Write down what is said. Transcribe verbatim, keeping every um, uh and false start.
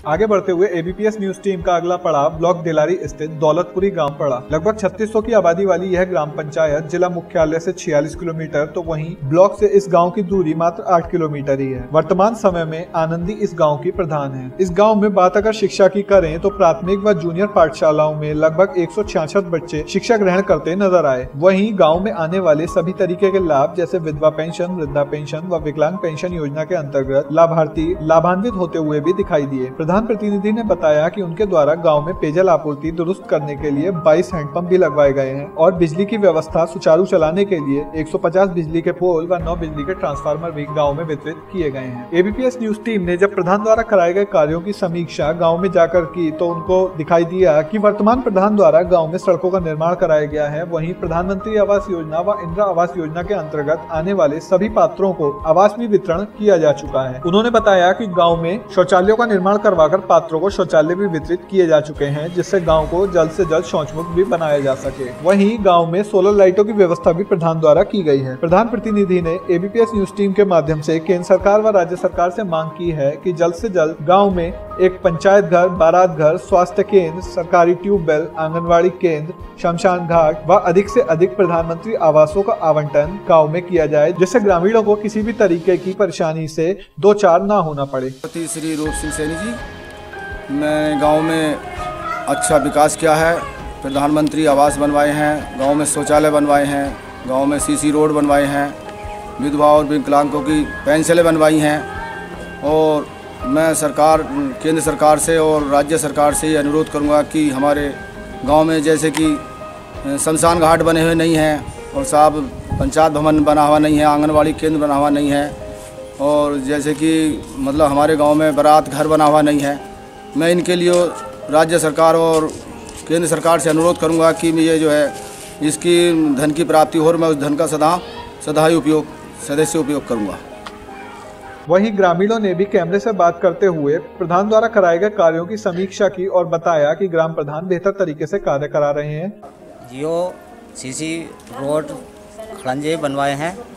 आगे बढ़ते हुए एबीपीएस न्यूज टीम का अगला पड़ाव ब्लॉक दिलारी स्थित दौलतपुरी गांव पड़ा। लगभग छत्तीस सौ की आबादी वाली यह ग्राम पंचायत जिला मुख्यालय से छियालीस किलोमीटर तो वहीं ब्लॉक से इस गांव की दूरी मात्र आठ किलोमीटर ही है। वर्तमान समय में आनंदी इस गांव की प्रधान है। इस गांव में बात अगर शिक्षा की करें तो प्राथमिक व जूनियर पाठशालाओं में लगभग एक सौ छियासठ बच्चे शिक्षा ग्रहण करते नजर आए। वहीं गाँव में आने वाले सभी तरीके के लाभ जैसे विधवा पेंशन, वृद्धा पेंशन व विकलांग पेंशन योजना के अंतर्गत लाभार्थी लाभान्वित होते हुए भी दिखाई दिए। प्रधान प्रतिनिधि ने बताया कि उनके द्वारा गांव में पेयजल आपूर्ति दुरुस्त करने के लिए बाईस हैंडपंप भी लगवाए गए हैं और बिजली की व्यवस्था सुचारू चलाने के लिए एक सौ पचास बिजली के पोल व नौ बिजली के ट्रांसफार्मर भी गांव में वितरित किए गए हैं। एबीपीएस न्यूज टीम ने जब प्रधान द्वारा कराए गए कार्यों की समीक्षा गाँव में जाकर की तो उनको दिखाई दिया कि वर्तमान प्रधान द्वारा गाँव में सड़कों का निर्माण कराया गया है। वहीं प्रधानमंत्री आवास योजना व इंदिरा आवास योजना के अंतर्गत आने वाले सभी पात्रों को आवास भी वितरण किया जा चुका है। उन्होंने बताया कि गाँव में शौचालयों का निर्माण करवाकर पात्रों को शौचालय भी वितरित किए जा चुके हैं, जिससे गांव को जल्द से जल्द शौच मुक्त भी बनाया जा सके। वहीं गांव में सोलर लाइटों की व्यवस्था भी प्रधान द्वारा की गई है। प्रधान प्रतिनिधि ने एबीपीएस न्यूज टीम के माध्यम से केंद्र सरकार व राज्य सरकार से मांग की है कि जल्द से जल्द गांव में एक पंचायत घर, बारात घर, स्वास्थ्य केंद्र, सरकारी ट्यूबवेल, आंगनबाड़ी केंद्र, शमशान घाट व अधिक से अधिक प्रधानमंत्री आवासों का आवंटन गाँव में किया जाए, जिससे ग्रामीणों को किसी भी तरीके की परेशानी से दो चार न होना पड़े। श्री रूप सिंह सैनी जी, मैं गांव में अच्छा विकास किया है। प्रधानमंत्री आवास बनवाए हैं, गांव में शौचालय बनवाए हैं, गांव में सीसी रोड बनवाए हैं, विधवा और विकलांगों की पेंशनें बनवाई हैं। और मैं सरकार केंद्र सरकार से और राज्य सरकार से ये अनुरोध करूंगा कि हमारे गांव में जैसे कि शमशान घाट बने हुए नहीं हैं और साहब पंचायत भवन बना हुआ नहीं है, आंगनबाड़ी केंद्र बना हुआ नहीं है, और जैसे कि मतलब हमारे गांव में बारात घर बना हुआ नहीं है। मैं इनके लिए राज्य सरकार और केंद्र सरकार से अनुरोध करूंगा कि ये जो है इसकी धन की प्राप्ति हो और मैं उस धन का सदा सदा ही उपयोग सदैव उपयोग करूंगा। वहीं ग्रामीणों ने भी कैमरे से बात करते हुए प्रधान द्वारा कराए गए कार्यों की समीक्षा की और बताया कि ग्राम प्रधान बेहतर तरीके से कार्य करा रहे हैं। जियो सीसी रोड खड़ंजे बनवाए हैं